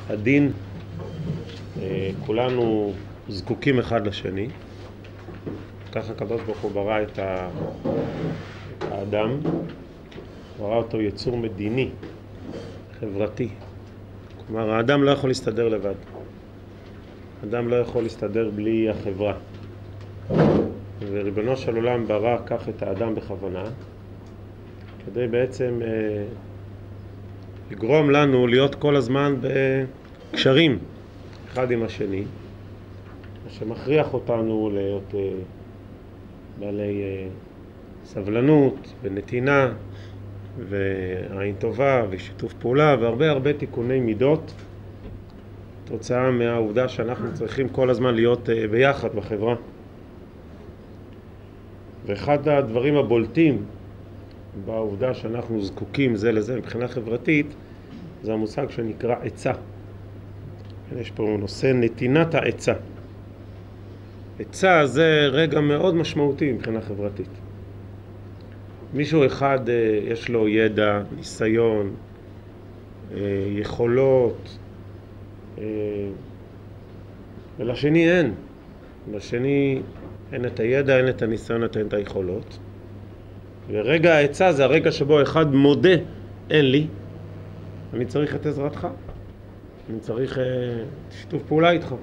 הדין, כולנו זקוקים אחד לשני. ככה הקדוש ברוך הוא ברא את האדם, ברא אותו יצור מדיני, חברתי. כלומר, האדם לא יכול להסתדר לבד. האדם לא יכול להסתדר בלי החברה. וריבונו של עולם ברא כך את האדם בכוונה, כדי בעצם לגרום לנו להיות כל הזמן בקשרים אחד עם השני, שמכריח אותנו להיות בעלי סבלנות ונתינה ועין טובה ושיתוף פעולה והרבה תיקוני מידות, תוצאה מהעובדה שאנחנו צריכים כל הזמן להיות ביחד בחברה. ואחד הדברים הבולטים בעובדה שאנחנו זקוקים זה לזה מבחינה חברתית, זה המושג שנקרא עצה. יש פה נושא נתינת העצה. עצה זה רגע מאוד משמעותי מבחינה חברתית. מישהו אחד יש לו ידע, ניסיון, יכולות, ולשני אין. לשני אין את הידע, אין את הניסיון, אין את היכולות. ורגע העצה זה הרגע שבו אחד מודה, אין לי, אני צריך את עזרתך, אני צריך שיתוף פעולה איתך.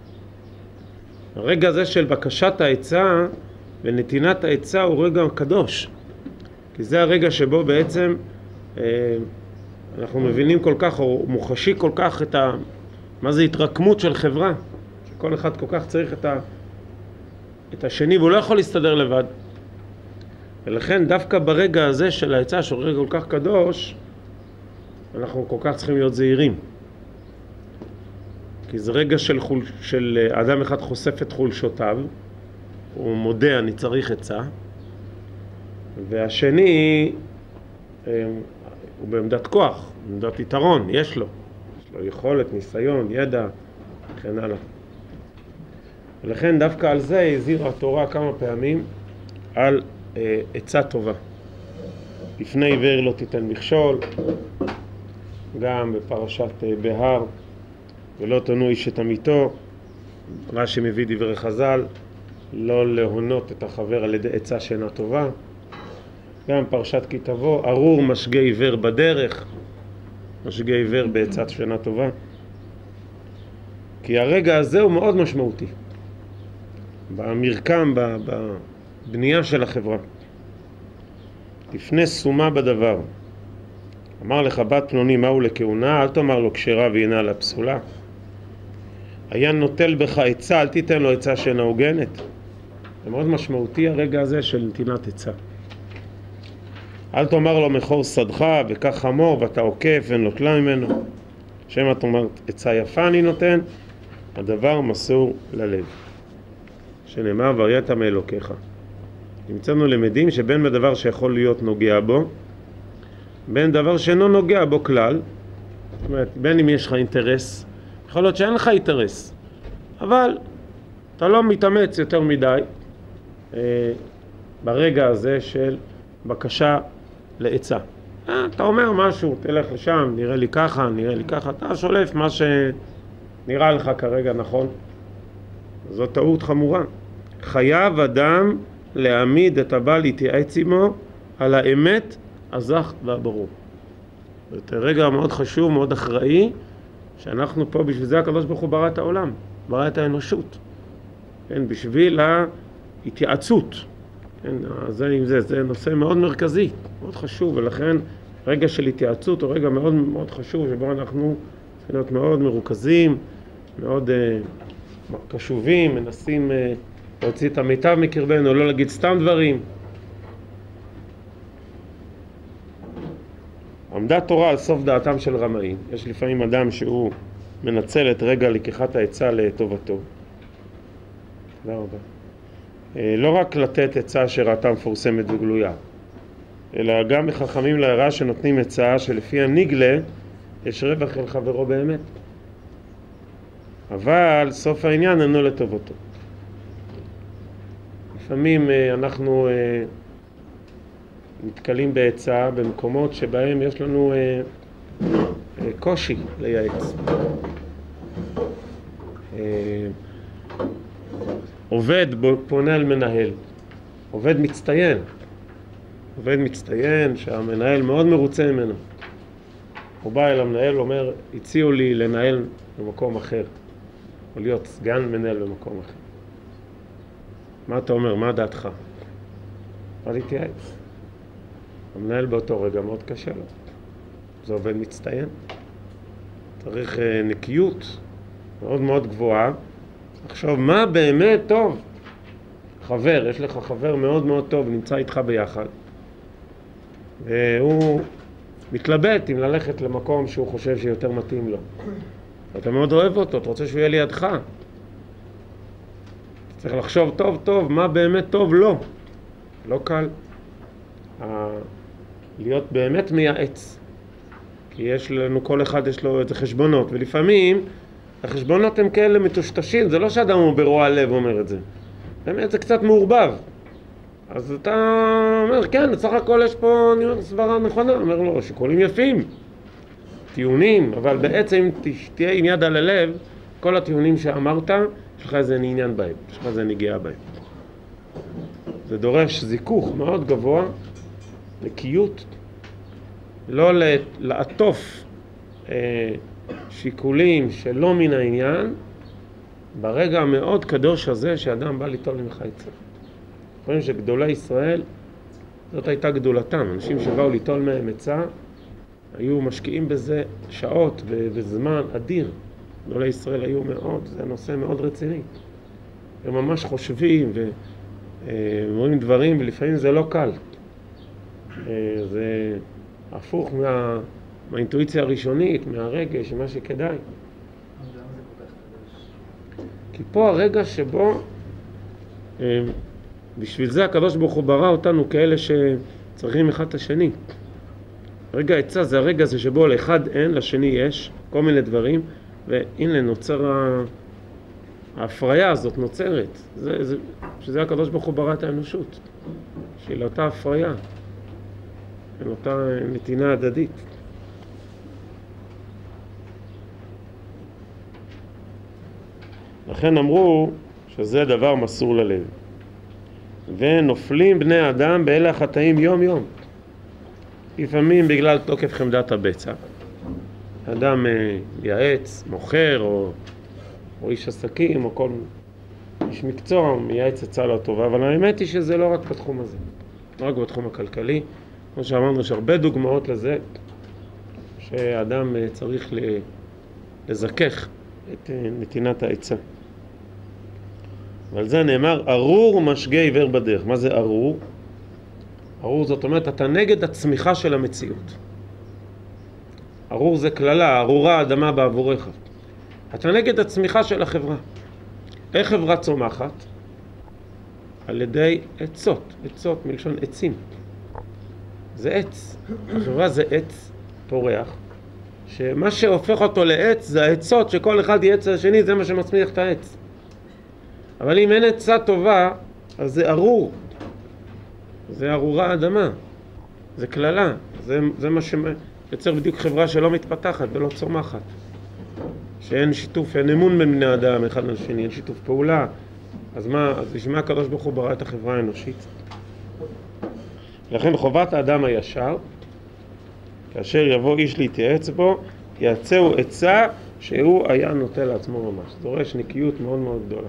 הרגע הזה של בקשת העצה ונתינת העצה הוא רגע קדוש, כי זה הרגע שבו בעצם אנחנו מבינים כל כך, או מוחשי כל כך מה זה התרקמות של חברה, שכל אחד כל כך צריך את השני והוא לא יכול להסתדר לבד. ולכן דווקא ברגע הזה של העצה, שהוא רגע כל כך קדוש, אנחנו כל כך צריכים להיות זהירים. כי זה רגע של אדם אחד חושף את חולשותיו, הוא מודה אני צריך עצה, והשני הוא בעמדת כוח, בעמדת יתרון, יש לו יכולת, ניסיון, ידע, וכן הלאה. ולכן דווקא על זה הזהירה התורה כמה פעמים על עצה טובה. לפני עיוור לא תיתן מכשול, גם בפרשת בהר, ולא תונו איש את עמיתו, רש"י מביא דברי חז"ל, לא להונות את החבר על ידי עצה שאינה טובה. גם פרשת כי תבוא, ארור משגה עיוור בדרך, משגה עיוור בעצה שאינה טובה. כי הרגע הזה הוא מאוד משמעותי במרקם, בבנייה של החברה. לפני סומה בדבר, אמר לך בת פלוני מהו לכהונה, אל תאמר לו כשרה והנה לה פסולה. היה נוטל בך עצה, אל תיתן לו עצה שאינה הוגנת. זה מאוד משמעותי הרגע הזה של נתינת עצה. אל תאמר לו מחור שדך וכך חמור ואתה עוקף ונוטלה ממנו. שם את אומרת עצה יפה אני נותן, הדבר מסור ללב. שנאמר וארית מאלוקיך. נמצאנו למדים שבין בדבר שיכול להיות נוגע בו, בין דבר שאינו נוגע בו כלל, זאת אומרת, בין אם יש לך אינטרס, יכול להיות שאין לך אינטרס, אבל אתה לא מתאמץ יותר מדי ברגע הזה של בקשה לעצה. אתה אומר משהו, תלך לשם, נראה לי ככה, אתה שולף מה שנראה לך כרגע נכון. זו טעות חמורה. חייב אדם להעמיד את הבא להתייעץ עמו על האמת הזך והברור. זה רגע מאוד חשוב, מאוד אחראי, שאנחנו פה בשביל זה הקדוש ברוך הוא ברא את העולם, ברא את האנושות. כן, בשביל ההתייעצות. כן, זה נושא מאוד מרכזי, מאוד חשוב, ולכן רגע של התייעצות הוא רגע מאוד מאוד חשוב, שבו אנחנו צריכים להיות מאוד מרוכזים, מאוד קשובים, מנסים להוציא את המיטב מקרבנו, לא להגיד סתם דברים. עמדה תורה על סוף דעתם של רמאים. יש לפעמים אדם שהוא מנצל את רגע לקיחת העצה לטובתו. תודה רבה. לא רק לתת עצה שראתה מפורסמת וגלויה, אלא גם מחכמים להערה שנותנים עצה שלפי הנגלה יש רווח אל חברו באמת. אבל סוף העניין אינו לטובתו. לפעמים אנחנו נתקלים בעצה במקומות שבהם יש לנו קושי לייעץ. עובד פונה על מנהל, עובד מצטיין שהמנהל מאוד מרוצה ממנו. הוא בא אל המנהל, אומר, הציעו לי לנהל במקום אחר, או להיות סגן מנהל במקום אחר. מה אתה אומר? מה דעתך? מה להתייעץ? המנהל באותו רגע מאוד קשה לו. זה עובד מצטיין. צריך נקיות מאוד מאוד גבוהה. עכשיו, מה באמת טוב? חבר, יש לך חבר מאוד מאוד טוב, נמצא איתך ביחד. והוא מתלבט אם ללכת למקום שהוא חושב שיותר מתאים לו. אתה מאוד אוהב אותו, אתה רוצה שהוא יהיה לידך. צריך לחשוב טוב טוב, מה באמת טוב לו. לא קל. להיות באמת מייעץ. כי יש לנו, כל אחד יש לו איזה חשבונות, ולפעמים החשבונות הם כאלה מטושטשים, זה לא שאדם הוא ברוע לב אומר את זה. באמת זה קצת מעורבב. אז אתה אומר, כן, סך הכל יש פה סברה נכונה. אומר לו, שיקולים יפים, טיעונים, אבל בעצם תהיה עם יד על הלב, כל הטיעונים שאמרת, יש לך איזה עניין בהם, יש לך איזה נגיעה בהם. זה דורש זיכוך מאוד גבוה, נקיות, לא לעטוף שיקולים שלא מן העניין, ברגע המאוד קדוש הזה שאדם בא ליטול ממך עצה. חושבים שגדולי ישראל, זאת הייתה גדולתם. אנשים שבאו ליטול מהם עצה, היו משקיעים בזה שעות וזמן אדיר. גדולי ישראל היו מאוד, זה נושא מאוד רציני. הם ממש חושבים ואומרים דברים, ולפעמים זה לא קל. זה הפוך מהאינטואיציה הראשונית, מהרגש, מה שכדאי. כי פה הרגע שבו, בשביל זה הקדוש ברוך הוא ברא אותנו כאלה שצריכים אחד את השני. רגע עצה זה הרגע הזה שבו לאחד אין, לשני יש, כל מיני דברים, והנה נוצר ההפריה הזאת נוצרת. שזה הקדוש ברוך הוא ברא את האנושות. של אותה הפריה, של אותה נתינה הדדית. לכן אמרו שזה דבר מסור ללב. ונופלים בני אדם באלה החטאים יום יום. לפעמים בגלל תוקף חמדת הבצע. אדם מייעץ, מוכר או איש עסקים או כל איש מקצוע מייעץ עצה לא טובה, אבל האמת היא שזה לא רק בתחום הזה. לא רק בתחום הכלכלי. כמו שאמרנו, יש הרבה דוגמאות לזה שאדם צריך לזכך את נתינת העצה. ועל זה נאמר, ארור משגה עיוור בדרך. מה זה ארור? ארור זאת אומרת, אתה נגד הצמיחה של המציאות. ארור זה כללה, ארורה האדמה בעבורך. אתה נגד הצמיחה של החברה. איך חברה צומחת? על ידי עצות. עצות מלשון עצים. זה עץ. החברה זה עץ פורח, שמה שהופך אותו לעץ זה העצות, שכל אחד יעץ לשני, זה מה שמצמיח את העץ. אבל אם אין עצה טובה, אז זה ארור. זה ארורה האדמה. זה כללה. זה מה שיוצר בדיוק חברה שלא מתפתחת ולא צומחת. שאין שיתוף, אין אמון בין בני אדם אחד לשני, אין שיתוף פעולה. אז מה, אז בשביל הקדוש ברוך הוא ברא את החברה האנושית? לכן חובת האדם הישר, כאשר יבוא איש להתייעץ בו, יעצהו עצה שהוא היה נוטה לעצמו ממש. זה דורש נקיות מאוד מאוד גדולה.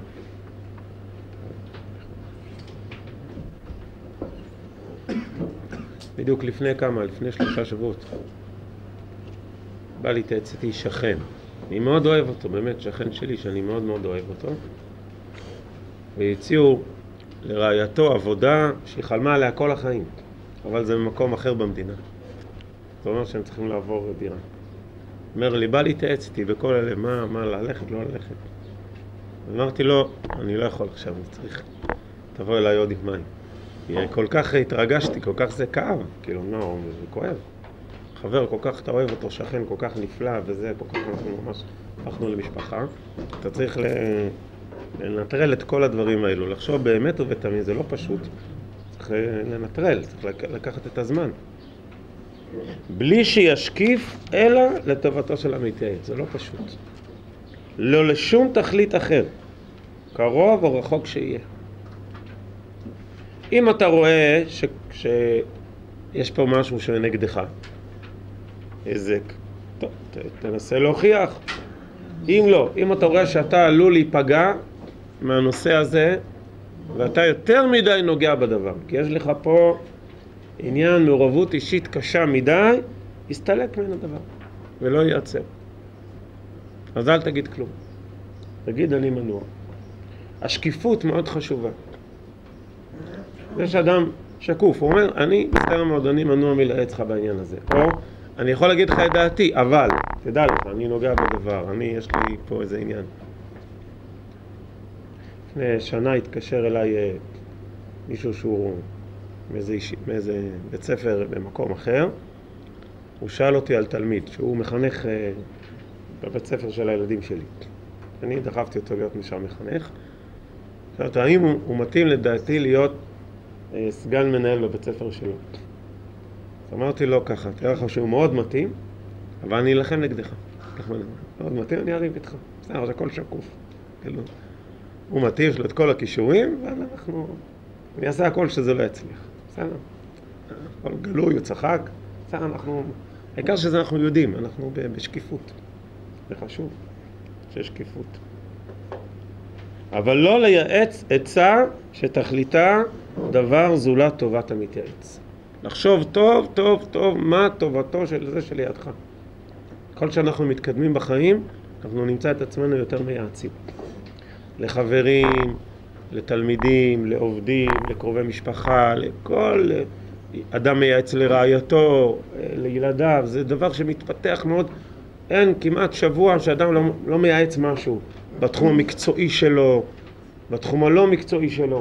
בדיוק לפני 3 שבועות. בא להתייעץ איתי שכן. אני מאוד אוהב אותו, באמת שכן שלי שאני מאוד מאוד אוהב אותו. והציעו לרעייתו עבודה שהיא חלמה עליה כל החיים. אבל זה במקום אחר במדינה. זאת אומרת שהם צריכים לעבור דירה. אומר לי, בא להתייעץ איתי בכל הלב, מה ללכת, לא ללכת. אמרתי לו, אני לא יכול עכשיו, אני צריך, תבוא אליי עוד עם מים. כל כך התרגשתי, כל כך זה כאב, כאילו, לא, זה כואב. חבר, כל כך אתה אוהב אותו, שכן, כל כך נפלא, וזה, כל כך אנחנו ממש הפכנו למשפחה. אתה צריך לנטרל את כל הדברים האלו, לחשוב באמת ובתמיד, זה לא פשוט. צריך לנטרל, צריך לקחת את הזמן. בלי שישקיף, אלא לטובתו של המתייעץ, זה לא פשוט. לא לשום תכלית אחר, קרוב או רחוק שיהיה. אם אתה רואה שיש פה משהו שנגדך, היזק, טוב, תנסה להוכיח. אם לא, אם אתה רואה שאתה עלול להיפגע מהנושא הזה, ואתה יותר מדי נוגע בדבר, כי יש לך פה עניין מעורבות אישית קשה מדי, יסתלק מן הדבר, ולא ייעצר. אז אל תגיד כלום. תגיד אני מנוע. השקיפות מאוד חשובה. יש אדם שקוף, הוא אומר, אני בסדר מאוד, אני מנוע מלהעץ לך בעניין הזה. או, אני יכול להגיד לך את דעתי, אבל, תדע לך, אני נוגע בדבר, יש לי פה איזה עניין. לפני שנה התקשר אליי מישהו שהוא מאיזה בית ספר במקום אחר. הוא שאל אותי על תלמיד, שהוא מחנך בבית ספר של הילדים שלי. אני דחפתי אותו להיות משם מחנך. שאלתי, האם הוא מתאים לדעתי להיות סגן מנהל בבית ספר שלו? אמרתי לו ככה, תראה לך שהוא מאוד מתאים, אבל אני אלחם נגדך. מאוד מתאים, אני אריב איתך. בסדר, זה הכל שקוף. הוא מתאים, יש לו את כל הכישורים, אני אעשה הכל שזה לא יצליח. בסדר? הכל גלוי, הוא צחק. בסדר, העיקר שזה אנחנו יודעים, אנחנו בשקיפות. זה חשוב, שיש שקיפות. אבל לא לייעץ עצה שתכליתה דבר זולת טובת המתייעץ. לחשוב טוב, טוב, טוב, מה טובתו של זה שלידך. כל שאנחנו מתקדמים בחיים, אנחנו נמצא את עצמנו יותר מייעצים. לחברים, לתלמידים, לעובדים, לקרובי משפחה, לכל אדם מייעץ לרעייתו, לילדיו. זה דבר שמתפתח מאוד. אין כמעט שבוע שאדם לא מייעץ משהו בתחום המקצועי שלו, בתחום הלא מקצועי שלו.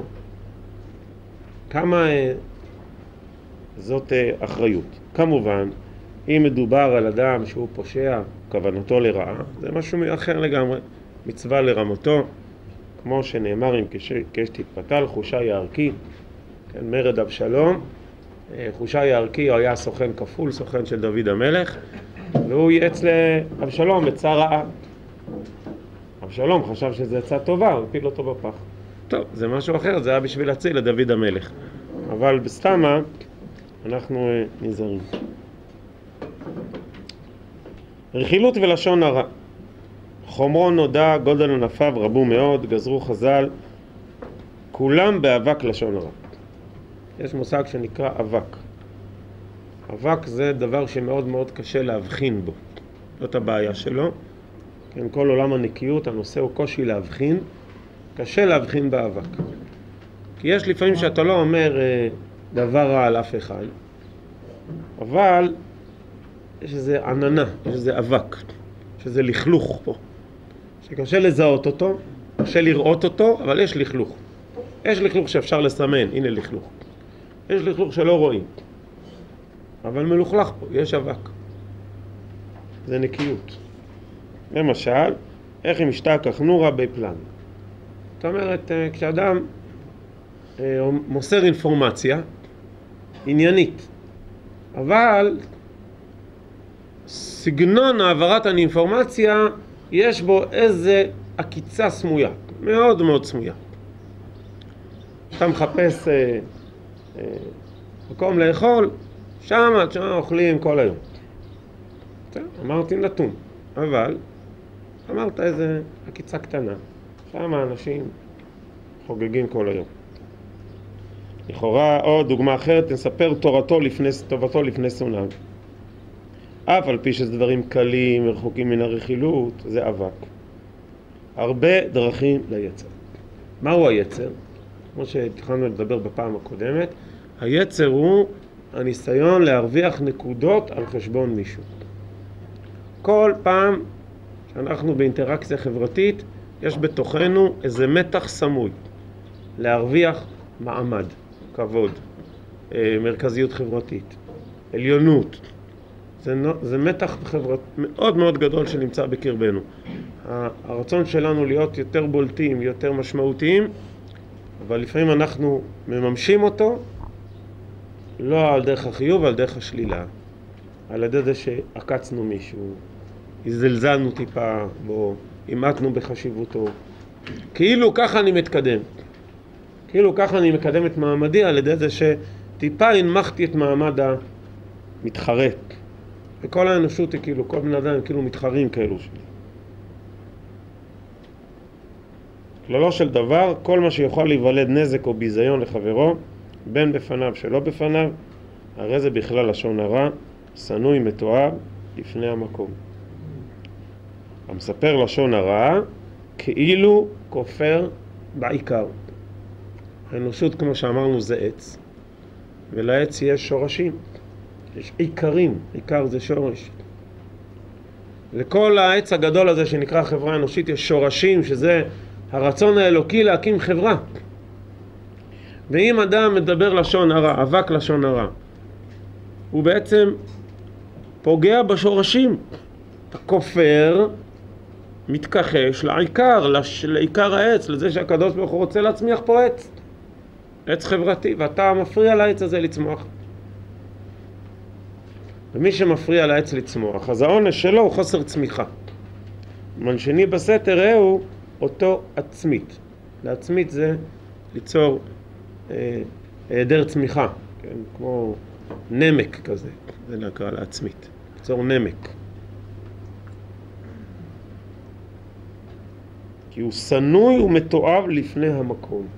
כמה זאת אחריות. כמובן, אם מדובר על אדם שהוא פושע, כוונתו לרעה, זה משהו אחר לגמרי. מצווה לרמתו, כמו שנאמר, אם קש תתפתל, חושי הערכי, כן, מרד אבשלום. חושי הערכי הוא היה סוכן כפול, סוכן של דוד המלך, והוא ייעץ לאבשלום עצה רעה. אבשלום חשב שזה עצה טובה, הוא הפיל אותו בפח. טוב, זה משהו אחר, זה היה בשביל להציל לדוד המלך. אבל בסתמה אנחנו נזהרים. רכילות ולשון הרע. חומרו נודע, גודל ענפיו רבו מאוד, גזרו חז"ל, כולם באבק לשון הרע. יש מושג שנקרא אבק. אבק זה דבר שמאוד מאוד קשה להבחין בו. זאת הבעיה שלו. כן, כל עולם הנקיות, הנושא הוא קושי להבחין. קשה להבחין באבק. כי יש לפעמים שאתה לא אומר דבר רע על אף אחד, אבל יש איזה עננה, יש איזה אבק, יש איזה לכלוך פה. שקשה לזהות אותו, קשה לראות אותו, אבל יש לכלוך. יש לכלוך שאפשר לסמן, הנה לכלוך. יש לכלוך שלא רואים. אבל מלוכלך פה, יש אבק. זה נקיות. למשל, איך אם משתכח נורה בפלן. זאת אומרת, כשאדם מוסר אינפורמציה עניינית, אבל סגנון העברת האינפורמציה יש בו איזה עקיצה סמויה, מאוד מאוד סמויה. אתה מחפש מקום לאכול, שם אוכלים כל היום. אמרתי נתון, אבל אמרת איזה עקיצה קטנה, שם האנשים חוגגים כל היום. לכאורה, או דוגמה אחרת, נספר טובתו לפני שונאיו. אף על פי שזה דברים קלים, רחוקים מן הרכילות, זה אבק. הרבה דרכים ליצר. מהו היצר? כמו שהתחלנו לדבר בפעם הקודמת, היצר הוא הניסיון להרוויח נקודות על חשבון מישהו. כל פעם שאנחנו באינטראקציה חברתית, יש בתוכנו איזה מתח סמוי. להרוויח מעמד, כבוד, מרכזיות חברתית, עליונות. זה מתח מאוד מאוד גדול שנמצא בקרבנו. הרצון שלנו להיות יותר בולטים, יותר משמעותיים, אבל לפעמים אנחנו מממשים אותו, לא על דרך החיוב, על דרך השלילה. על ידי זה שעקצנו מישהו, הזלזלנו טיפה בו, אימתנו בחשיבותו. כאילו ככה אני מתקדם. כאילו ככה אני מקדם את מעמדי על ידי זה שטיפה הנמכתי את מעמד המתחרה. וכל האנושות היא כאילו, כל בני אדם כאילו מתחרים כאלו שלי. כללו של דבר, כל מה שיוכל להיוולד נזק או ביזיון לחברו, בין בפניו שלא בפניו, הרי זה בכלל לשון הרע, שנוי מתועב לפני המקום. המספר לשון הרע, כאילו כופר בעיקר. האנושות, כמו שאמרנו, זה עץ, ולעץ יש שורשים, יש עיקרים, עיקר זה שורש. לכל העץ הגדול הזה שנקרא חברה אנושית יש שורשים, שזה הרצון האלוקי להקים חברה. ואם אדם מדבר לשון הרע, אבק לשון הרע, הוא בעצם פוגע בשורשים. הכופר מתכחש לעיקר, לעיקר העץ, לזה שהקדוש ברוך הוא רוצה להצמיח פה עץ. עץ חברתי, ואתה מפריע לעץ הזה לצמוח. ומי שמפריע לעץ לצמוח, אז העונש שלו הוא חוסר צמיחה. מנשני בסתר ראו אותו עצמית. לעצמית זה ליצור היעדר צמיחה, כן? כמו נמק כזה, זה נקרא לעצמית, ליצור נמק. כי הוא שנוי ומתועב לפני המקום.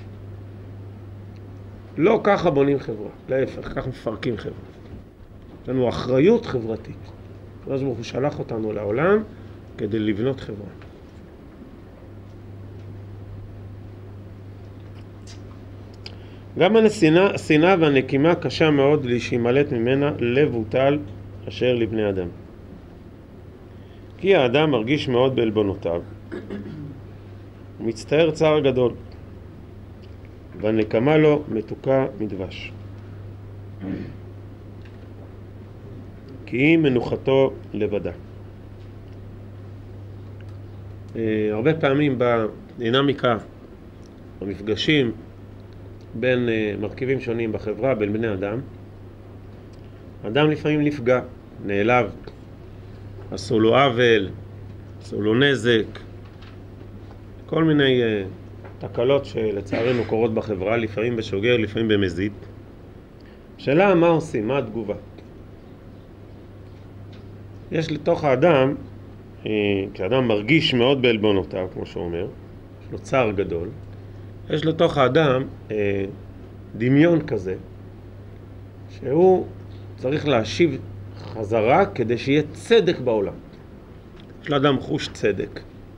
לא ככה בונים חברה, להפך, ככה מפרקים חברה. יש לנו אחריות חברתית. הקדוש ברוך הוא שלח אותנו לעולם כדי לבנות חברה. גם השנאה והנקימה קשה מאוד להימלט ממנה לב וטל אשר לבני אדם. כי האדם מרגיש מאוד בעלבונותיו, הוא מצטער צער גדול, והנקמה לו מתוקה מדבש. כי היא מנוחתו לבדה. הרבה פעמים בדינמיקה, במפגשים בין מרכיבים שונים בחברה, בין בני אדם, אדם לפעמים נפגע, נעלב, עשו לו עוול, עשו לו נזק, כל מיני תקלות שלצערנו קורות בחברה, לפעמים בשוגר, לפעמים במזיד. שאלה מה עושים, מה התגובה? יש לתוך האדם, כשאדם מרגיש מאוד בעלבונותיו, כמו שהוא אומר, יש לו צער גדול, יש לתוך האדם דמיון כזה, שהוא צריך להשיב חזרה כדי שיהיה צדק בעולם. יש לאדם חוש צדק.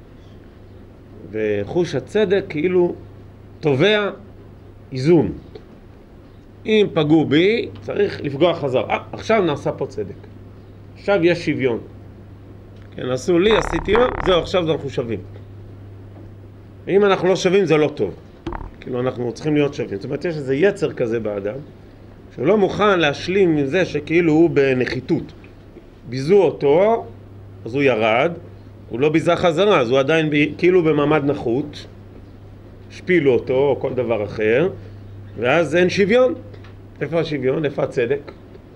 וחוש הצדק כאילו תובע איזון. אם פגעו בי, צריך לפגוע חזרה. עכשיו נעשה פה צדק. עכשיו יש שוויון. כן, עשו לי, עשיתי לו, זהו, עכשיו אנחנו שווים. ואם אנחנו לא שווים, זה לא טוב. כאילו אנחנו צריכים להיות שווים. זאת אומרת, יש איזה יצר כזה באדם, שהוא לא מוכן להשלים עם זה שכאילו הוא בנחיתות. ביזו אותו, אז הוא ירד, הוא לא ביזה חזרה, אז הוא עדיין כאילו במעמד נחות, השפילו אותו או כל דבר אחר, ואז אין שוויון. איפה השוויון? איפה הצדק?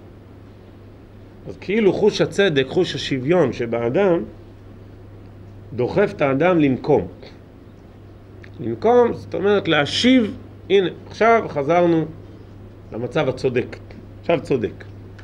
אז כאילו חוש הצדק, חוש השוויון שבאדם, דוחף את האדם לנקום. לנקום, זאת אומרת להשיב, הנה, עכשיו חזרנו למצב הצודק. עכשיו צודק.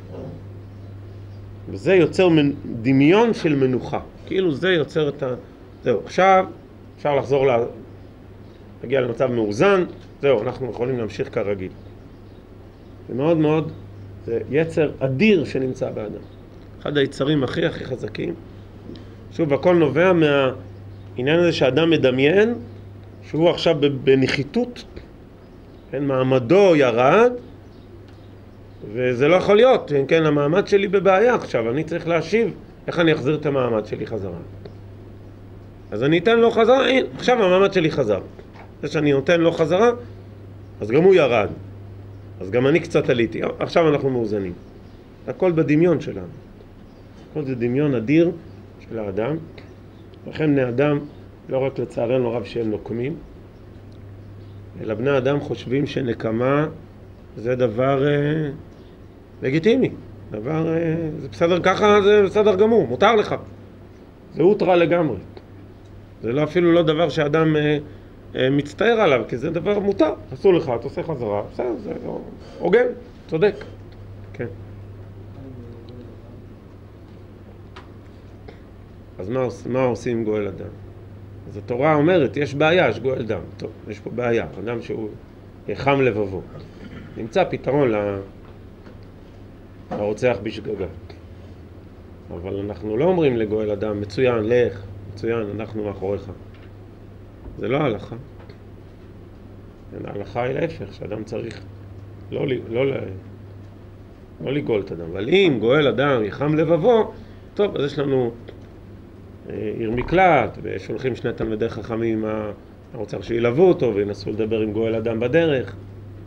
וזה יוצר דמיון של מנוחה. כאילו זה יוצר את זהו, עכשיו אפשר לחזור להגיע למצב מאוזן, זהו, אנחנו יכולים להמשיך כרגיל. זה מאוד מאוד, זה יצר אדיר שנמצא באדם. אחד היצרים הכי חזקים. שוב, הכל נובע מהעניין הזה שאדם מדמיין, שהוא עכשיו בנחיתות, כן, מעמדו ירד, וזה לא יכול להיות, כן, המעמד שלי בבעיה עכשיו, אני צריך להשיב, איך אני אחזיר את המעמד שלי חזרה? אז אני אתן לו חזרה, הנה, עכשיו המעמד שלי חזר. זה שאני נותן לו חזרה, אז גם הוא ירד. אז גם אני קצת עליתי, עכשיו אנחנו מאוזנים. הכל בדמיון שלנו. הכל זה דמיון אדיר של האדם. לכן בני אדם, לא רק לצערנו רב שהם נוקמים, אלא בני אדם חושבים שנקמה זה דבר לגיטימי. דבר, זה בסדר ככה, זה בסדר גמור, מותר לך. זה אוטרה לגמרי. זה לא אפילו לא דבר שאדם מצטער עליו, כי זה דבר מותר. עשו לך, אתה עושה חזרה, בסדר, זה הוגן, צודק. כן. אז מה עושים עם גואל אדם? אז התורה אומרת, יש בעיה, יש גואל דם. טוב, יש פה בעיה, אדם שהוא יחם לבבו. נמצא פתרון לרוצח בשגגה. אבל אנחנו לא אומרים לגואל אדם, מצוין, לך, מצוין, אנחנו מאחוריך. זה לא ההלכה. ההלכה היא להפך, שאדם צריך לא לגאול את אדם. אבל אם גואל אדם יחם לבבו, טוב, אז יש לנו עיר מקלט, ושולחים שני תלמידי חכמים הרוצח שילוו אותו, וינסו לדבר עם גואל אדם בדרך.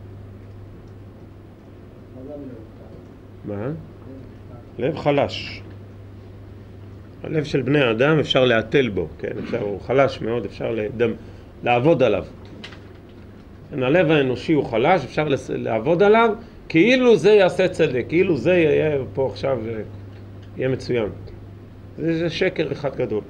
מה? לב חלש. הלב של בני האדם אפשר להתל בו, כן? הוא חלש מאוד, אפשר לעבוד עליו. הלב האנושי הוא חלש, אפשר לעבוד עליו, כאילו זה יעשה צדק, כאילו זה יהיה פה עכשיו, יהיה מצוין. זה שקר אחד גדול.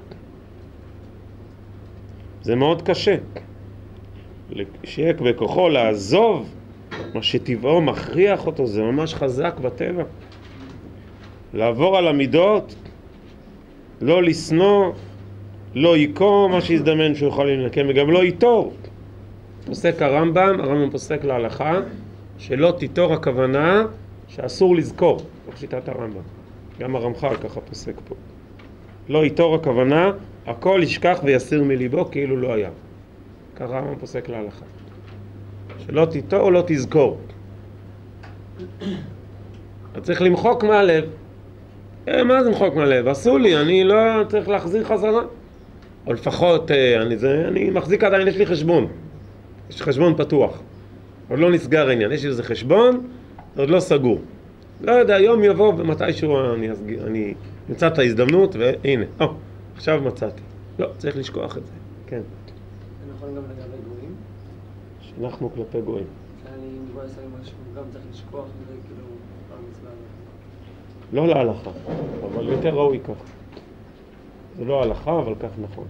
זה מאוד קשה. שיהיה בכוחו לעזוב מה שטבעו מכריח אותו, זה ממש חזק בטבע. לעבור על המידות, לא לסנוע, לא ייקום מה שיזדמן שהוא יכול לנקם, וגם לא ייתור. פוסק הרמב"ם פוסק להלכה, שלא תיתור הכוונה שאסור לזכור, בשיטת הרמב"ם. גם הרמח"ל ככה פוסק פה. לא ייתור הכוונה, הכל ישכח ויסיר מליבו כאילו לא היה. ככה הרמב"ם פוסק להלכה. שלא תיתור, לא תזכור. אתה צריך למחוק מהלב. מה זה למחוק מהלב? עשו לי, אני לא צריך להחזיר חזרה. או לפחות, אני מחזיק עדיין, יש לי חשבון. יש חשבון פתוח. עוד לא נסגר העניין. יש איזה חשבון, זה עוד לא סגור. לא יודע, יום יבוא ומתישהו אני נמצא את ההזדמנות, והנה, עכשיו מצאתי. לא, צריך לשכוח את זה. כן. זה נכון גם לגבי גויים? שאנחנו כלפי גויים. שאני גוי עשה לי משהו, גם צריך לשכוח את זה, כאילו, במצווה. לא להלכה, אבל יותר ראוי כך. זה לא הלכה, אבל כך נכון.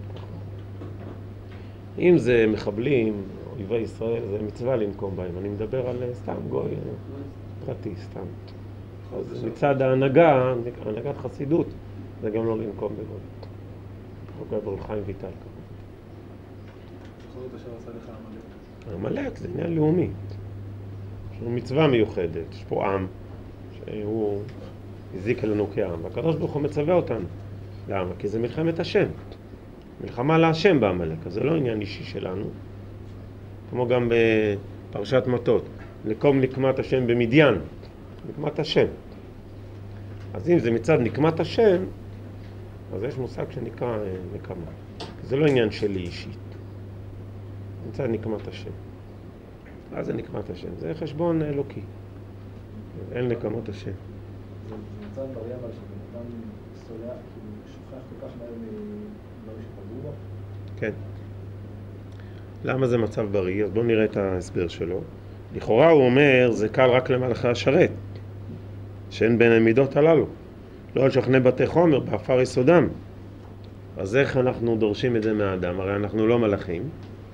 אם זה מחבלים, אויבי ישראל, זה מצווה לנקום בהם. אני מדבר על סתם גוי פרטי, סתם. אז מצד ההנהגה, הנהגת חסידות, זה גם לא לנקום בגוי. חוקי ברוך חיים ויטל כמובן. זכורת אשר עשה לך עמלק. עמלק זה עניין לאומי. יש לנו מצווה מיוחדת, יש פה עם שהוא הזיק לנו כעם, והקדוש ברוך הוא מצווה אותנו. למה? כי זה מלחמת השם. מלחמה להשם בעמלק, אז זה לא עניין אישי שלנו. כמו גם בפרשת מטות, נקום נקמת השם במדיין, נקמת השם. אז אם זה מצד נקמת השם, אז יש מושג שנקרא נקמה. זה לא עניין שלי אישית. מצד נקמת השם. אז זה נקמת השם, זה חשבון אלוקי. אין נקמת השם. זה מצד בריא אבל שבן אדם סולח, כאילו שוכח כל כך מהר מדברים שפגעו בו? כן. למה זה מצב בריא? אז בואו נראה את ההסבר שלו. לכאורה הוא אומר, זה קל רק למלאכי השרת, שאין בין המידות הללו. לא על שוכני בתי חומר, באפר יסודם. אז איך אנחנו דורשים את זה מהאדם? הרי אנחנו לא מלאכים.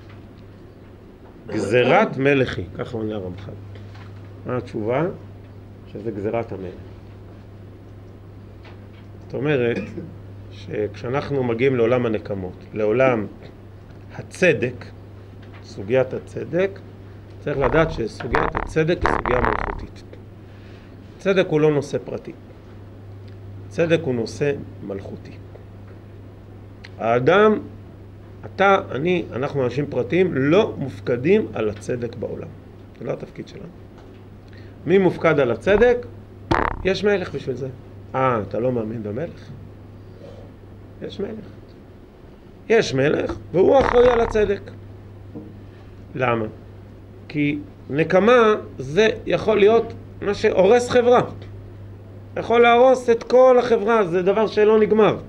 גזירת מלכי, ככה עונה הרמח"ל. מה התשובה? שזה גזירת המלך. זאת אומרת, שכשאנחנו מגיעים לעולם הנקמות, לעולם הצדק, סוגיית הצדק, צריך לדעת שסוגיית הצדק היא סוגיה מלכותית. צדק הוא לא נושא פרטי. צדק הוא נושא מלכותי. האדם, אתה, אני, אנחנו אנשים פרטיים, לא מופקדים על הצדק בעולם. זה לא התפקיד שלנו. מי מופקד על הצדק? יש מלך בשביל זה. אתה לא מאמין במלך? יש מלך. יש מלך, והוא אחראי על הצדק. למה? כי נקמה זה יכול להיות מה שהורס חברה. יכול להרוס את כל החברה, זה דבר שלא נגמר.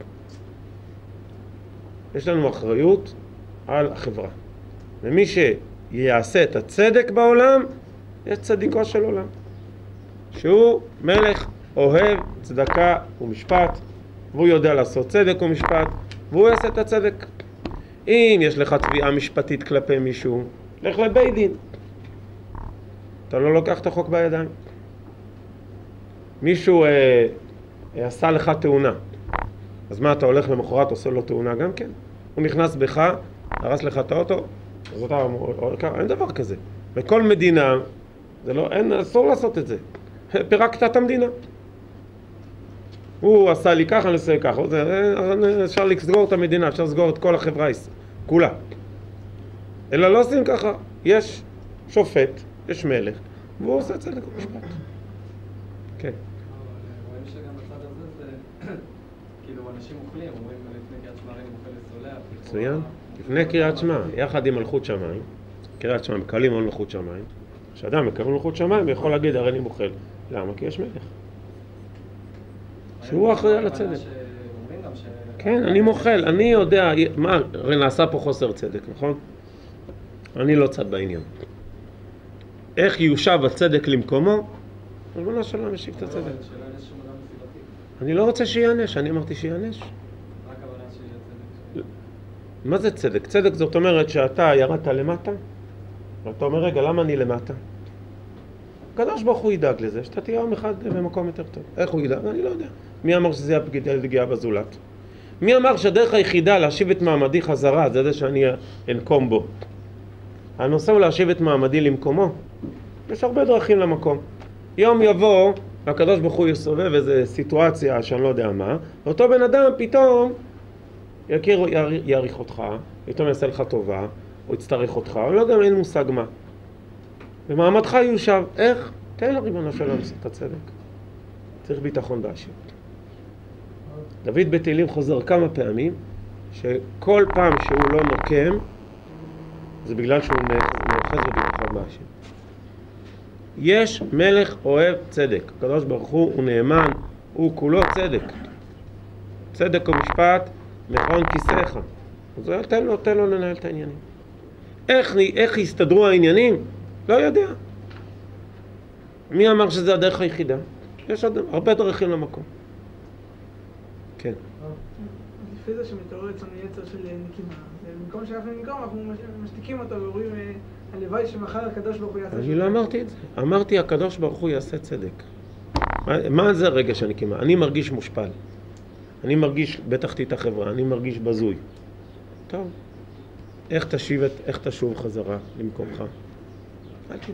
יש לנו אחריות על החברה. ומי שיעשה את הצדק בעולם, יש צדיקו של עולם. שהוא מלך אוהב צדקה ומשפט, והוא יודע לעשות צדק ומשפט, והוא יעשה את הצדק. אם יש לך תביעה משפטית כלפי מישהו, לך לבית דין. אתה לא לוקח את החוק בידיים. מישהו עשה לך תאונה, אז מה, אתה הולך למחרת, עושה לו תאונה גם כן? הוא נכנס בך, הרס לך את האוטו, אז אתה אומר, אין דבר כזה. בכל מדינה, זה לא, אין, אסור לעשות את זה. פירקת את המדינה. הוא עשה לי ככה, אני עושה ככה. אפשר לסגור את המדינה, אפשר לסגור את כל החברה, כולה. אלא לא עושים ככה. יש שופט, יש מלך, והוא עושה צדק במשפט. כן. רואים שגם בצד הזה זה, כאילו, אנשים אוכלים, אומרים לפני קריאת שמע, אני אוכל לסולח. מצוין. לפני קריאת שמע, יחד עם מלכות שמיים, קריאת שמע, מקבלים על מלכות שמיים. כשאדם מקבל מלכות שמיים, יכול להגיד, הרי אני מוכל. למה? כי יש מלך. שהוא אחראי על הצדק. כן, אני מוכל, אני יודע, מה, הרי נעשה פה חוסר צדק, נכון? אני לא צד בעניין. איך יושב הצדק למקומו? ריבונו של עולם משיב את הצדק. אני לא רוצה שיענש, אני אמרתי שיענש. מה זה צדק? צדק זאת אומרת שאתה ירדת למטה, ואתה אומר, רגע, למה אני למטה? הקדוש ברוך הוא ידאג לזה, שאתה תהיה יום אחד במקום יותר טוב. איך הוא ידאג? אני לא יודע. מי אמר שזה הפגיעה בזולת? מי אמר שהדרך היחידה להשיב את מעמדי חזרה, זה שאני אנקום בו? הנושא הוא להשיב את מעמדי למקומו. יש הרבה דרכים למקום. יום יבוא, והקדוש ברוך הוא יסובב איזו סיטואציה שאני לא יודע מה, ואותו בן אדם פתאום יעריך אותך, פתאום יעשה לך טובה, או יצטרך אותך, אני לא יודע, אין מושג מה. ומעמדך יושב. איך? תן לריבונו של עולם את הצדק. צריך ביטחון בהשם. דוד בתהילים חוזר כמה פעמים, שכל פעם שהוא לא נוקם, זה בגלל שהוא נאחז בביטחון בהשם. יש מלך אוהב צדק. הקדוש ברוך הוא נאמן, הוא כולו צדק. צדק ומשפט, מכון כיסאיך. אז תן לו לנהל את העניינים. איך יסתדרו העניינים? לא יודע. מי אמר שזה הדרך היחידה? יש הרבה דרכים למקום. כן. לפי זה שמתעורר אצלנו יצר של נקימה, במקום שאנחנו ננקום, אנחנו משתיקים אותו ואומרים, הלוואי שמחר הקדוש ברוך הוא יעשה צדק. אני לא אמרתי את זה. אמרתי, הקדוש ברוך הוא יעשה צדק. מה זה רגש הנקימה? אני מרגיש מושפל. אני מרגיש בתחתית החברה, אני מרגיש בזוי. טוב. איך תשוב חזרה למקומך? אל תדאג.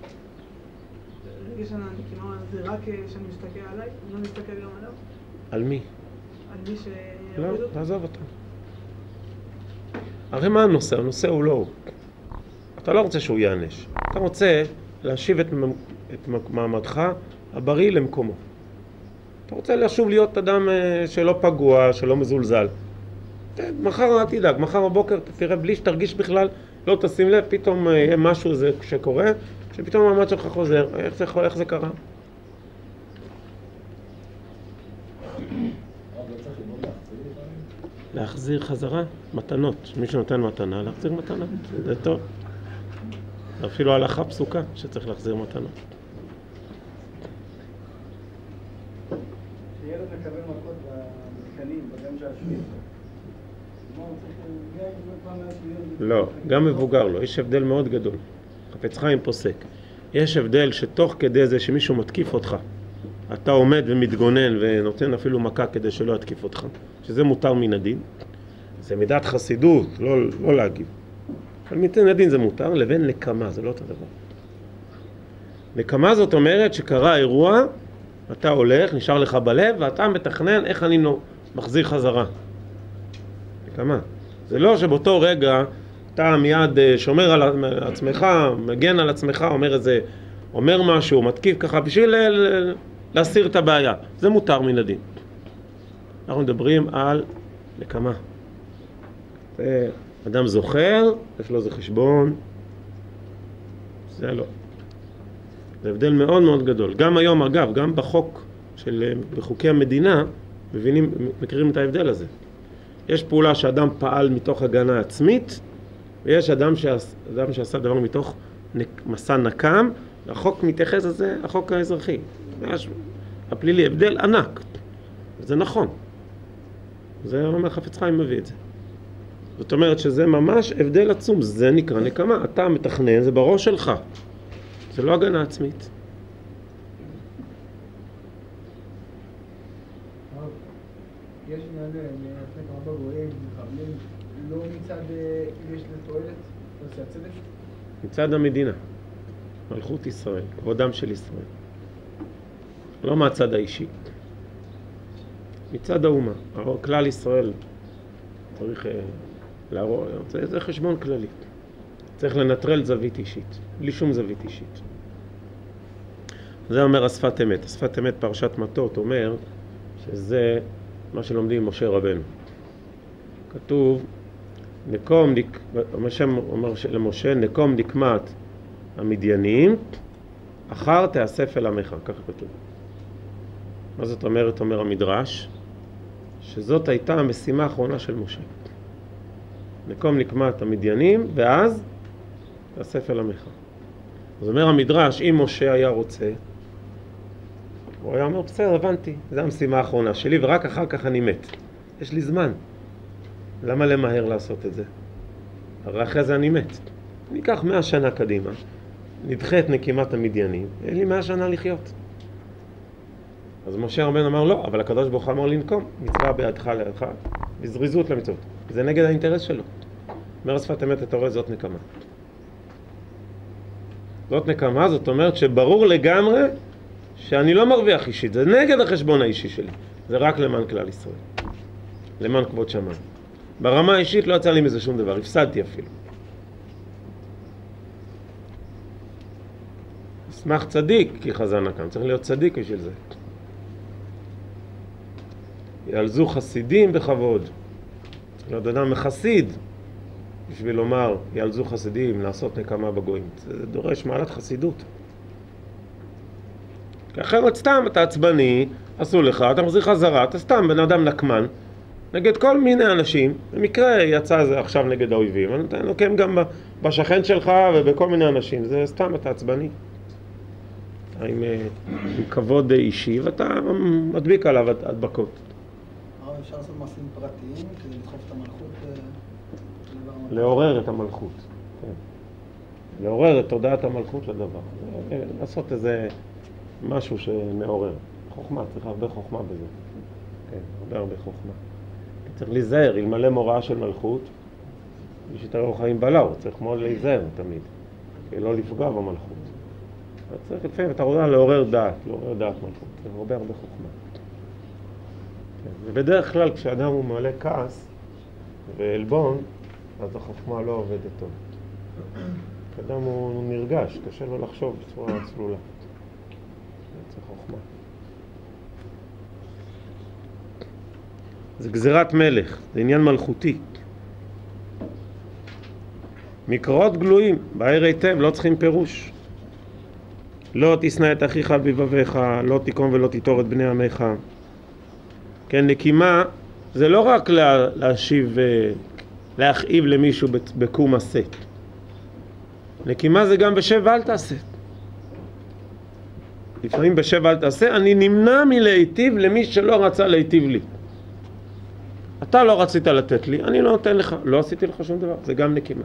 רגש הנקימה זה רק שאני מסתכל עליי? אני לא מסתכל גם עליו? על מי? על מי שיעבוד אותו? לא, תעזוב אותו. הרי מה הנושא? הנושא הוא לא הוא. אתה לא רוצה שהוא יענש. אתה רוצה להשיב את מעמדך הבריא למקומו. אתה רוצה לשוב להיות אדם שלא פגוע, שלא מזולזל. מחר אל תדאג, מחר בבוקר תראה בלי שתרגיש בכלל, לא תשים לב, פתאום יהיה משהו שקורה, שפתאום המעמד שלך חוזר. איך זה קרה? להחזיר חזרה מתנות. מי שנותן מתנה, להחזיר מתנות. זה טוב. אפילו הלכה פסוקה שצריך להחזיר מתנות. שילד מקבל מכות במתקנים, בגם שהשביל. לא, גם מבוגר לא. יש הבדל מאוד גדול. חפץ חיים פוסק. יש הבדל שתוך כדי זה שמישהו מתקיף אותך, אתה עומד ומתגונן ונותן אפילו מכה כדי שלא יתקיף אותך, שזה מותר מן הדין. זה מידת חסידות, לא להגיב. אבל מן הדין זה מותר, לבין נקמה, זה לא אותו דבר. נקמה זאת אומרת שקרה אירוע, אתה הולך, נשאר לך בלב, ואתה מתכנן איך אני מחזיר חזרה. נקמה. זה לא שבאותו רגע אתה מיד שומר על עצמך, מגן על עצמך, אומר משהו, מתקיף ככה, בשביל להסיר את הבעיה. זה מותר מן הדין. אנחנו מדברים על נקמה. אדם זוכר, יש לו איזה חשבון, זה לא. זה הבדל מאוד מאוד גדול. גם היום, אגב, גם בחוקי המדינה, מכירים את ההבדל הזה. יש פעולה שאדם פעל מתוך הגנה עצמית, ויש אדם שעשה דבר מתוך מסע נקם, החוק מתייחס לזה, החוק האזרחי. הפלילי, הבדל ענק. זה נכון. זה אומר חפץ חיים מביא את זה. זאת אומרת שזה ממש הבדל עצום, זה נקרא נקמה, אתה מתכנן, זה בראש שלך, זה לא הגנה עצמית. יש עניין לפני כמה בגויים, מחבלים, לא מצד יש לתועלת, עושה הצדק? מצד המדינה, מלכות ישראל, כבודם של ישראל. לא מהצד האישי. מצד האומה, כלל ישראל צריך להראות, זה חשבון כללי. צריך לנטרל זווית אישית, בלי שום זווית אישית. זה אומר השפת אמת. השפת אמת פרשת מטות אומר שזה מה שלומדים משה רבנו. כתוב, משה אומר למשה, נקום נקמת המדיינים, אחר תאסף אל עמך, ככה כתוב. מה זאת אומרת, אומר המדרש? שזאת הייתה המשימה האחרונה של משה. נקום נקמת המדיינים, ואז תאסף אל עמך. זאת אומר המדרש, אם משה היה רוצה, הוא היה אומר, בסדר, הבנתי, זו המשימה האחרונה שלי, ורק אחר כך אני מת. יש לי זמן. למה למהר לעשות את זה? הרי אחרי זה אני מת. אני אקח 100 שנה קדימה, נדחה את נקימת המדיינים, אין לי 100 שנה לחיות. אז משה רבנו אמר, לא, אבל הקדוש ברוך הוא אמר לנקום, מצווה בידך לידך, בזריזות למצוות. זה נגד האינטרס שלו. אומר שפת אמת, אתה רואה, זאת נקמה. זאת נקמה, זאת אומרת שברור לגמרי שאני לא מרוויח אישית, זה נגד החשבון האישי שלי. זה רק למען כלל ישראל. למען כבוד שמיים. ברמה האישית לא יצא לי מזה שום דבר, הפסדתי אפילו. אשמח צדיק, כי חזן כאן, צריך להיות צדיק בשביל זה. יעלזו חסידים בכבוד. צריך להיות אדם מחסיד, בשביל לומר, יעלזו חסידים, לעשות נקמה בגויים. זה דורש מעלת חסידות. כי אחרת סתם אתה עצבני, עשו לך, אתה מחזיר חזרה, אתה סתם בן אדם נקמן, נגד כל מיני אנשים, במקרה יצא זה עכשיו נגד האויבים, אתה נוקם גם בשכן שלך ובכל מיני אנשים, זה סתם אתה עצבני. עם כבוד אישי, ואתה מדביק עליו הדבקות. הרב, אפשר לעשות מעשים פרטיים כדי לדחוף את המלכות? לעורר את המלכות, כן. לעורר את תודעת המלכות לדבר. לעשות איזה משהו שמעורר. חוכמה, צריך הרבה חוכמה בזה. כן, הרבה חוכמה. צריך להיזהר, אלמלא מוראה של מלכות, מי שתראו חיים בלאו, צריך מאוד להיזהר תמיד, כדי לא לפגוע במלכות. צריך לפעמים, אתה רוצה לעורר דעת מלכות, צריך הרבה חוכמה. כן. ובדרך כלל כשאדם הוא מעלה כעס ואלבון, אז החוכמה לא עובדת טוב. כשאדם הוא נרגש, קשה לו לחשוב בצורה צלולה. זה חוכמה. זה גזירת מלך, זה עניין מלכותי. מקראות גלויים, בהר היטב, לא צריכים פירוש. לא תשנא את אחיך על בבביך, לא תיקום ולא תיטור את בני עמך. כן, נקימה זה לא רק להכאיב למישהו בקום עשה. נקימה זה גם בשב ואל תעשה. לפעמים בשב ואל תעשה, אני נמנע מלהיטיב למי שלא רצה להיטיב לי. אתה לא רצית לתת לי, אני לא נותן לך, לא עשיתי לך שום דבר, זה גם נקימה.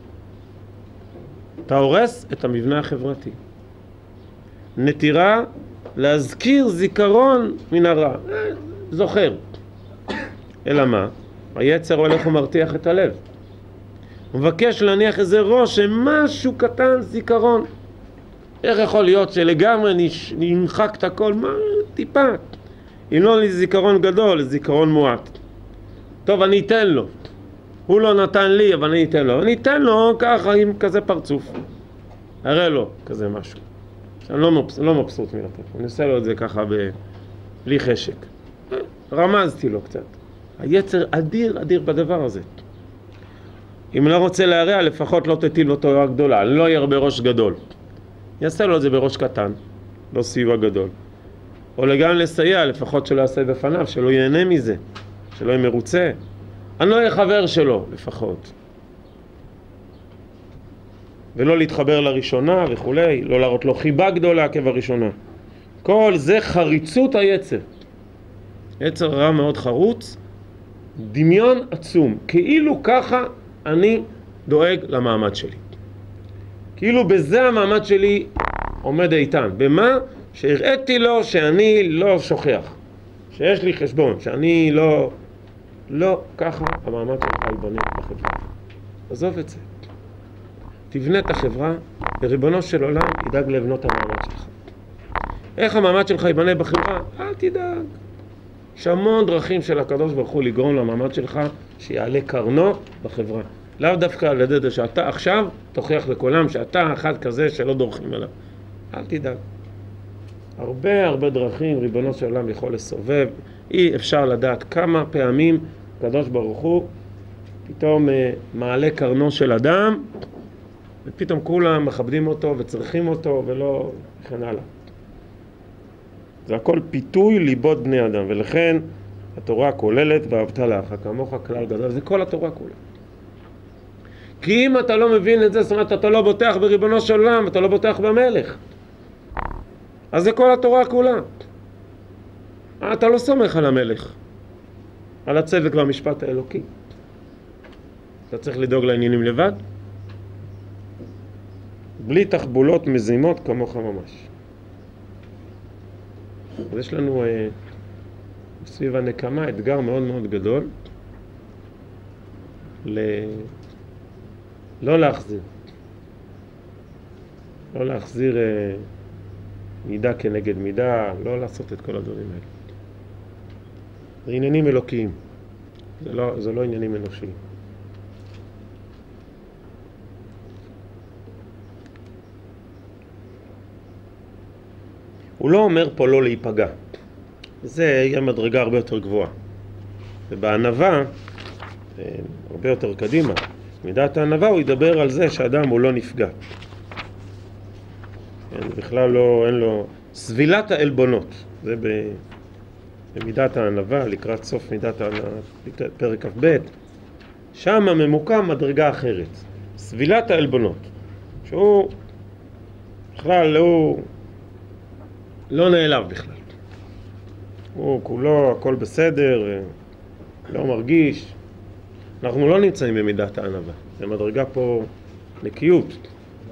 אתה הורס את המבנה החברתי. נטירה, להזכיר זיכרון מן הרע. זוכר. אלא מה? היצר הולך ומרתיח את הלב. הוא מבקש להניח איזה ראש, משהו קטן, זיכרון. איך יכול להיות שלגמרי נמחק את הכל? מה? טיפה. אם לא לי זיכרון גדול, זיכרון מועט. טוב, אני אתן לו. הוא לא נתן לי, אבל אני אתן לו. אני אתן לו ככה עם כזה פרצוף. הרי לו כזה משהו. אני לא מבסוט מלתת. אני עושה לו את זה ככה בלי חשק. רמזתי לו קצת. היצר אדיר בדבר הזה. אם לא רוצה להרע, לפחות לא תטיל אותו תורה גדולה. לא ירבה ראש גדול. יעשה לו את זה בראש קטן. לא סיוע גדול. או גם לסייע, לפחות שלא יעשה בפניו, שלא ייהנה מזה. שלא יהיה מרוצה. אני לא אהיה חבר שלו, לפחות. ולא להתחבר לראשונה וכולי, לא להראות לו חיבה גדולה כבראשונה. כל זה חריצות היצר. יצר רע מאוד חרוץ, דמיון עצום, כאילו ככה אני דואג למעמד שלי. כאילו בזה המעמד שלי עומד איתן. במה? שהראיתי לו שאני לא שוכח, שיש לי חשבון, שאני לא ככה המעמד שלך ייבנה בחברה. עזוב את זה. תבנה את החברה, וריבונו של עולם ידאג לבנות המעמד שלך. איך המעמד שלך ייבנה בחברה? אל תדאג. יש המון דרכים של הקדוש ברוך הוא לגרום למעמד שלך שיעלה קרנו בחברה. לאו דווקא על ידי שאתה עכשיו תוכיח לכולם שאתה אחד כזה שלא דורכים עליו. אל תדאג. הרבה דרכים ריבונו של עולם יכול לסובב. אי אפשר לדעת כמה פעמים הקדוש ברוך הוא פתאום מעלה קרנו של אדם, ופתאום כולם מכבדים אותו וצריכים אותו ולא וכן הלאה. זה הכל פיתוי ליבות בני אדם, ולכן התורה כוללת ואהבת לרעך כמוך כלל גדול. זה כל התורה כולה. כי אם אתה לא מבין את זה, זאת אומרת אתה לא בוטח בריבונו של עולם, אתה לא בוטח במלך. אז זה כל התורה כולה. אתה לא סומך על המלך, על הצדק והמשפט האלוקי. אתה צריך לדאוג לעניינים לבד, בלי תחבולות מזימות כמוך ממש. אז יש לנו סביב הנקמה אתגר מאוד מאוד גדול לא להחזיר מידה כנגד מידה, לא לעשות את כל הדברים האלה. זה עניינים אלוקיים, זה לא עניינים אנושיים. הוא לא אומר פה לא להיפגע. זה יהיה מדרגה הרבה יותר גבוהה. ובענווה, הרבה יותר קדימה, מידת הענווה הוא ידבר על זה שאדם הוא לא נפגע. בכלל לא, אין לו סבילת העלבונות. זה במידת הענווה, לקראת סוף מידת הענווה, פרק כ"ב. שם ממוקם מדרגה אחרת. סבילת העלבונות. שהוא בכלל לא נעלב בכלל. הוא כולו, הכל בסדר, לא מרגיש. אנחנו לא נמצאים במידת הענווה. זה מדרגה פה נקיות.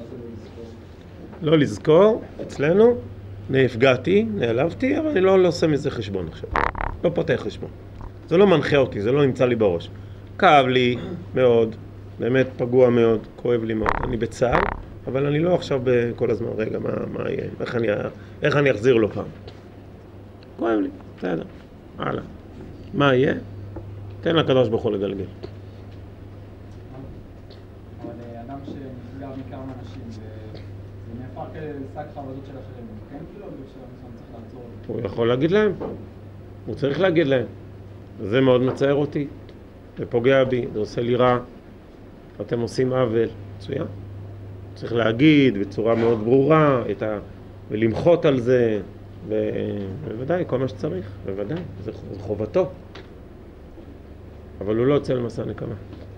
לא לזכור, אצלנו, נפגעתי, נעלבתי, אבל אני לא עושה מזה חשבון עכשיו. לא פותח חשבון. זה לא מנחה אותי, זה לא נמצא לי בראש. כאב לי מאוד, באמת פגוע מאוד, כואב לי מאוד. אני בצער, אבל אני לא עכשיו כל הזמן, רגע, מה יהיה? איך אני אחזיר לו פעם? כואב לי, בסדר, הלאה. מה יהיה? תן לקדוש ברוך הוא לגלגל. אבל אדם שנפגע מכמה אנשים, זה נהפך כשק חבטות של אחרים, כן כאילו, צריך לעצור? הוא יכול להגיד להם, הוא צריך להגיד להם. זה מאוד מצער אותי, זה פוגע בי, זה עושה לי רע, אתם עושים עוול, מצוין. צריך להגיד בצורה מאוד ברורה, ולמחות על זה, ובוודאי, כל מה שצריך, בוודאי, זה חובתו. אבל הוא לא יוצא למסע נקמה.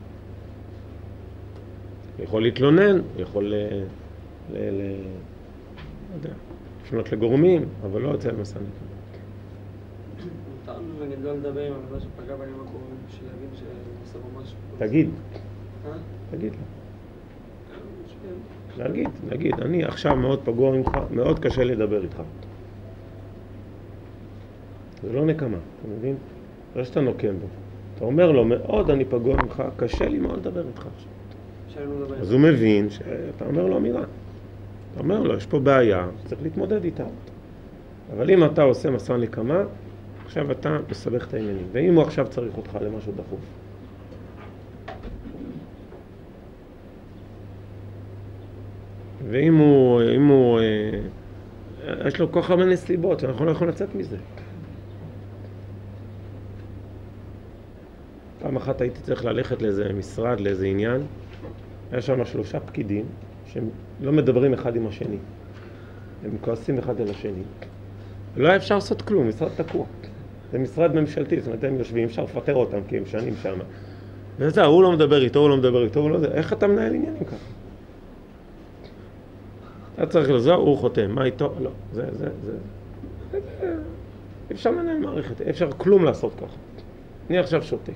הוא יכול להתלונן, הוא יכול לא יודע, לפנות לגורמים, אבל לא יוצא למסע נקמה. מותר לנו נגיד לא לדבר עם המדע שפגע בימים הקרובים, בשביל להגיד שעושה בו משהו. תגיד. תגיד לה. להגיד, אני עכשיו מאוד פגוע ממך, מאוד קשה לדבר איתך. זה לא נקמה, אתה מבין? לא שאתה נוקם בו. אתה אומר לו, מאוד אני פגוע ממך, קשה לי מאוד לדבר איתך עכשיו. אז הוא מבין שאתה אומר לו אמירה. אתה אומר לו, יש פה בעיה, צריך להתמודד איתה. אבל אם אתה עושה מסע נקמה, עכשיו אתה מסבך את העניינים. ואם הוא עכשיו צריך אותך למשהו דחוף, ואם הוא יש לו כל כך הרבה נסיבות, אנחנו לא יכולים לצאת מזה. פעם אחת הייתי צריך ללכת לאיזה משרד, לאיזה עניין. היה שם 3 פקידים שהם לא מדברים אחד עם השני. הם כועסים אחד על השני. לא היה אפשר לעשות כלום, משרד תקוע. זה משרד ממשלתי, זאת אומרת, הם יושבים, אפשר לפטר אותם כי הם שנים שם. וזה, הוא לא מדבר איתו, הוא לא מדבר איתו, הוא לא יודע. איך אתה מנהל עניינים ככה? אתה צריך לזה, הוא חותם. מה איתו? לא, זה. אפשר לנהל מערכת, אפשר כלום לעשות ככה. אני עכשיו שותק.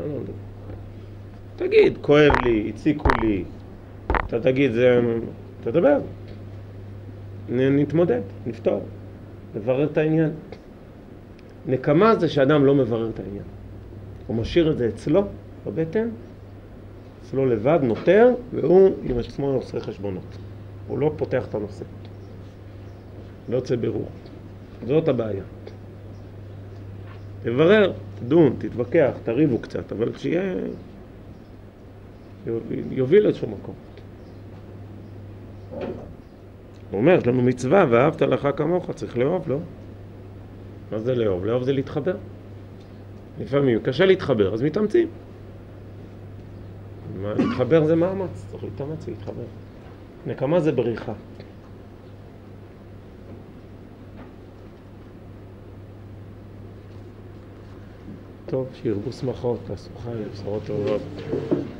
תגיד, כואב לי, הציקו לי. אתה תגיד, תדבר. נתמודד, נפתור. נברר את העניין. נקמה זה שאדם לא מברר את העניין. הוא משאיר את זה אצלו, בבטן, אצלו לבד, נותר, והוא עם עצמו עושה חשבונות. הוא לא פותח את הנושא. לא יוצא ברור. זאת הבעיה. תברר, תדון, תתווכח, תריבו קצת, אבל שיהיה... יוביל איזשהו מקום. הוא אומר, יש לנו מצווה, ואהבת לך כמוך, צריך לאהוב, לא? מה זה לאהוב? לאהוב זה להתחבר. לפעמים קשה להתחבר, אז מתאמצים. להתחבר זה מאמץ, צריך להתאמץ להתחבר. נקמה זה בריחה. טוב, שירבו שמחות, תעשו חיים, בשורות טובות.